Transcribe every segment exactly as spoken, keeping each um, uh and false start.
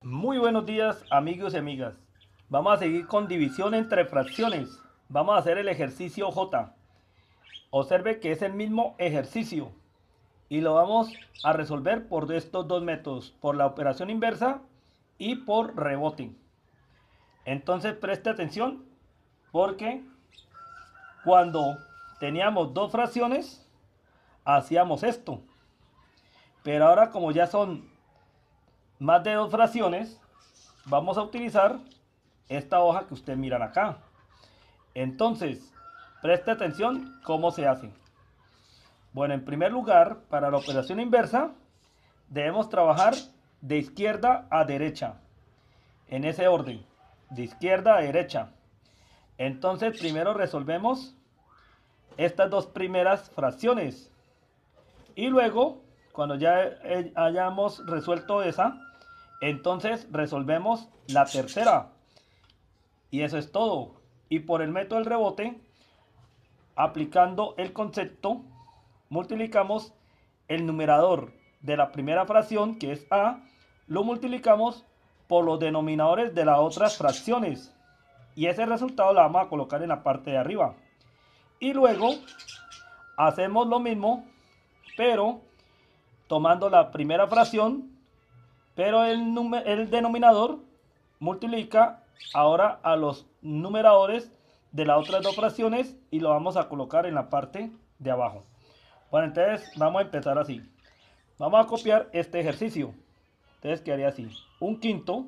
Muy buenos días, amigos y amigas. Vamos a seguir con división entre fracciones. Vamos a hacer el ejercicio J. Observe que es el mismo ejercicio y lo vamos a resolver por estos dos métodos, por la operación inversa y por rebote. Entonces preste atención porque cuando teníamos dos fracciones hacíamos esto, pero ahora como ya son más de dos fracciones, vamos a utilizar esta hoja que ustedes miran acá. Entonces, preste atención cómo se hace. Bueno, en primer lugar, para la operación inversa, debemos trabajar de izquierda a derecha, en ese orden, de izquierda a derecha. Entonces, primero resolvemos estas dos primeras fracciones. Y luego, cuando ya hayamos resuelto esa, entonces resolvemos la tercera. Y eso es todo. Y por el método del rebote, aplicando el concepto, multiplicamos el numerador de la primera fracción, que es A, lo multiplicamos por los denominadores de las otras fracciones. Y ese resultado lo vamos a colocar en la parte de arriba. Y luego hacemos lo mismo, pero tomando la primera fracción, pero el, el denominador multiplica ahora a los numeradores de las otras dos fracciones y lo vamos a colocar en la parte de abajo. Bueno, entonces vamos a empezar así. Vamos a copiar este ejercicio. Entonces quedaría así: un quinto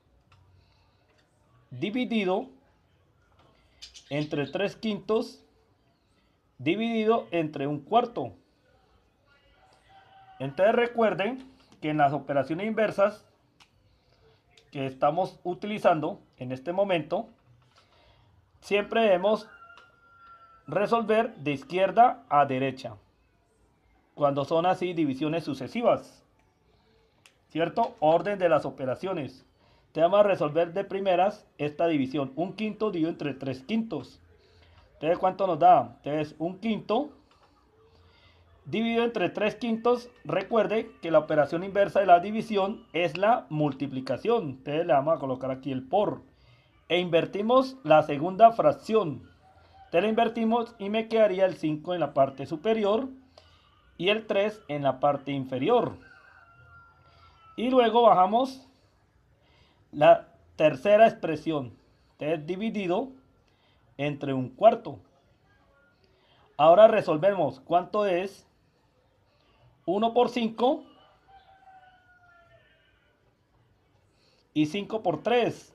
dividido entre tres quintos dividido entre un cuarto. Entonces recuerden que en las operaciones inversas que estamos utilizando en este momento, siempre debemos resolver de izquierda a derecha cuando son así divisiones sucesivas, ¿cierto? Orden de las operaciones. Te vamos a resolver de primeras esta división: un quinto dividido entre tres quintos. Entonces, ¿cuánto nos da? Entonces, un quinto dividido entre tres quintos. Recuerde que la operación inversa de la división es la multiplicación. Entonces le vamos a colocar aquí el por. E invertimos la segunda fracción. Entonces la invertimos y me quedaría el cinco en la parte superior y el tres en la parte inferior. Y luego bajamos la tercera expresión. Entonces dividido entre un cuarto. Ahora resolvemos cuánto es uno por cinco y cinco por tres.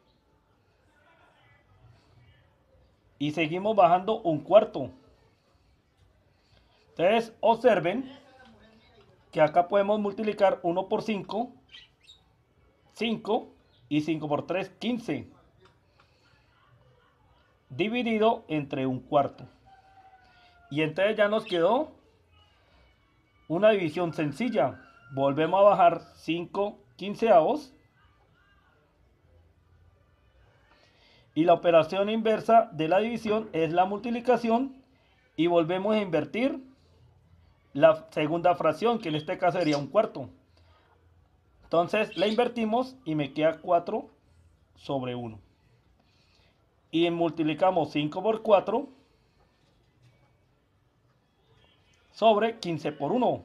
Y seguimos bajando un cuarto. Entonces observen que acá podemos multiplicar uno por cinco, cinco, y cinco por tres, quince. Dividido entre un cuarto. Y entonces ya nos quedó una división sencilla. Volvemos a bajar cinco quinceavos. Y la operación inversa de la división es la multiplicación. Y volvemos a invertir la segunda fracción, que en este caso sería un cuarto. Entonces la invertimos y me queda cuatro sobre uno. Y multiplicamos cinco por cuatro sobre quince por uno.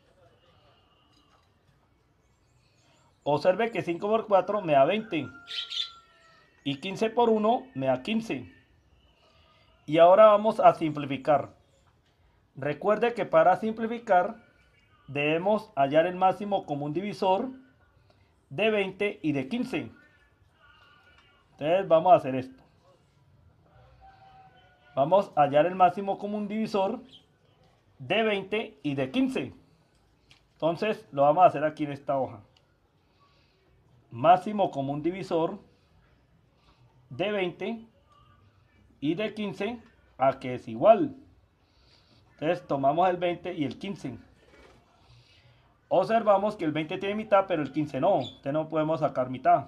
Observe que cinco por cuatro me da veinte. Y quince por uno me da quince. Y ahora vamos a simplificar. Recuerde que para simplificar debemos hallar el máximo común divisor de veinte y de quince. Entonces vamos a hacer esto. Vamos a hallar el máximo común divisor de veinte y de quince. Entonces lo vamos a hacer aquí en esta hoja. Máximo común divisor de veinte y de quince, a que es igual. Entonces tomamos el veinte y el quince. Observamos que el veinte tiene mitad, pero el quince no. Entonces no podemos sacar mitad.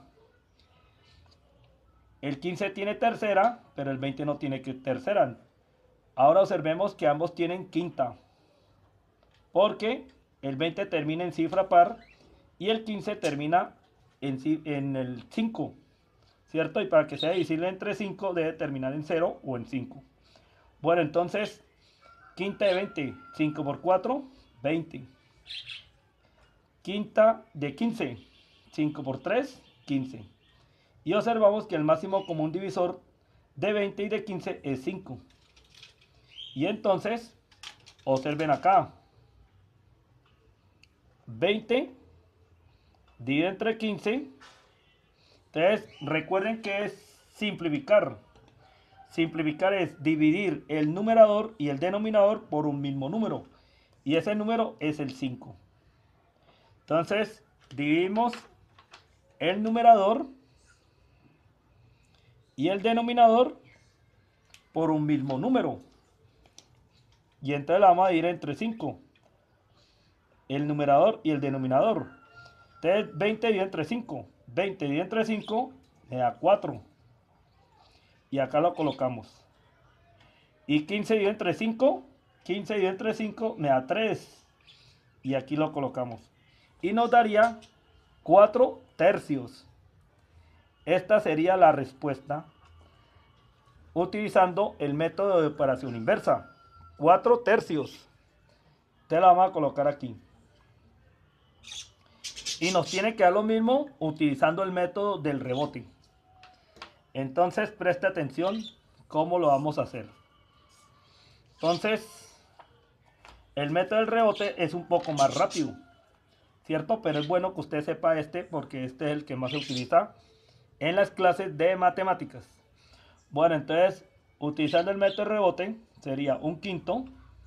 El quince tiene tercera, pero el veinte no tiene tercera. Ahora observemos que ambos tienen quinta, porque el veinte termina en cifra par y el quince termina en, en el cinco, ¿cierto? Y para que sea divisible entre cinco debe terminar en cero o en cinco. Bueno, entonces, quinta de veinte, cinco por cuatro, veinte. Quinta de quince, cinco por tres, quince. Y observamos que el máximo común divisor de veinte y de quince es cinco. Y entonces, observen acá. veinte divide entre quince. Entonces, recuerden que es simplificar. Simplificar es dividir el numerador y el denominador por un mismo número. Y ese número es el cinco. Entonces, dividimos el numerador y el denominador por un mismo número. Y entonces la vamos a dividir entre cinco. El numerador y el denominador. Entonces, veinte dividido entre cinco. veinte dividido entre cinco me da cuatro. Y acá lo colocamos. Y quince dividido entre cinco. quince dividido entre cinco me da tres. Y aquí lo colocamos. Y nos daría cuatro tercios. Esta sería la respuesta utilizando el método de operación inversa. cuatro tercios. Te la vamos a colocar aquí. Y nos tiene que dar lo mismo utilizando el método del rebote. Entonces preste atención cómo lo vamos a hacer. Entonces, el método del rebote es un poco más rápido, ¿cierto? Pero es bueno que usted sepa este porque este es el que más se utiliza en las clases de matemáticas. Bueno, entonces, utilizando el método de rebote, sería un quinto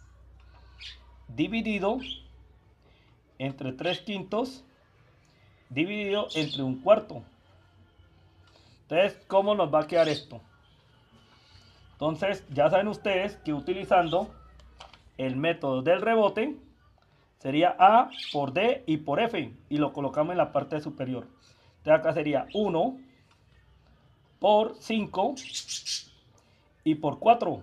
dividido entre tres quintos dividido entre un cuarto. Entonces, ¿cómo nos va a quedar esto? Entonces, ya saben ustedes que utilizando el método del rebote sería A por D y por F y lo colocamos en la parte superior. Entonces acá sería uno por cinco y por cuatro.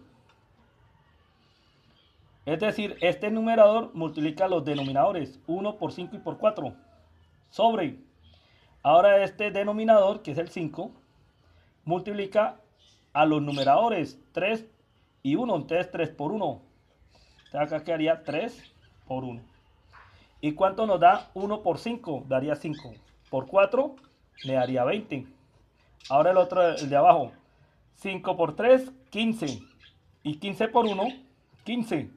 Es decir, este numerador multiplica los denominadores uno por cinco y por cuatro. Sobre. Ahora este denominador, que es el cinco, multiplica a los numeradores tres y uno. Entonces tres por uno. Entonces acá quedaría tres por uno. ¿Y cuánto nos da uno por cinco? Daría cinco. Por cuatro me daría veinte. Ahora el otro, el de abajo. cinco por tres, quince. Y quince por uno, quince.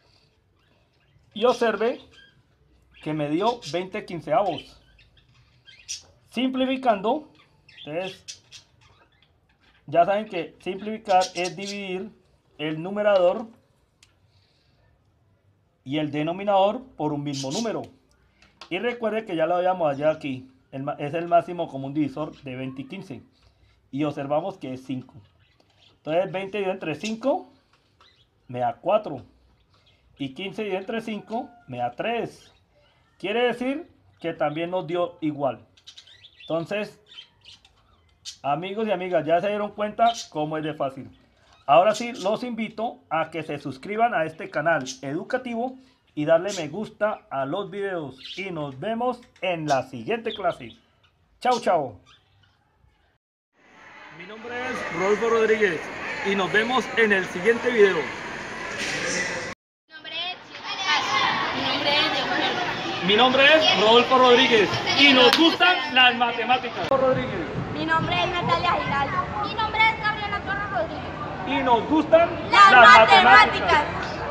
Y observe que me dio veinte quinceavos. Simplificando, entonces, ya saben que simplificar es dividir el numerador y el denominador por un mismo número. Y recuerde que ya lo habíamos allá aquí. El, es el máximo común divisor de veinte y quince. Y observamos que es cinco. Entonces veinte dividido entre cinco me da cuatro. Y quince dividido entre cinco me da tres. Quiere decir que también nos dio igual. Entonces, amigos y amigas, ya se dieron cuenta cómo es de fácil. Ahora sí, los invito a que se suscriban a este canal educativo y darle me gusta a los videos. Y nos vemos en la siguiente clase. Chao, chao. Mi nombre es Rodolfo Rodríguez y nos vemos en el siguiente video. Mi nombre es Rodolfo Rodríguez y nos gustan las matemáticas. Rodríguez. Mi nombre es Natalia Giraldo. Mi nombre es Gabriela Torres Rodríguez. Y nos gustan las, las matemáticas. matemáticas.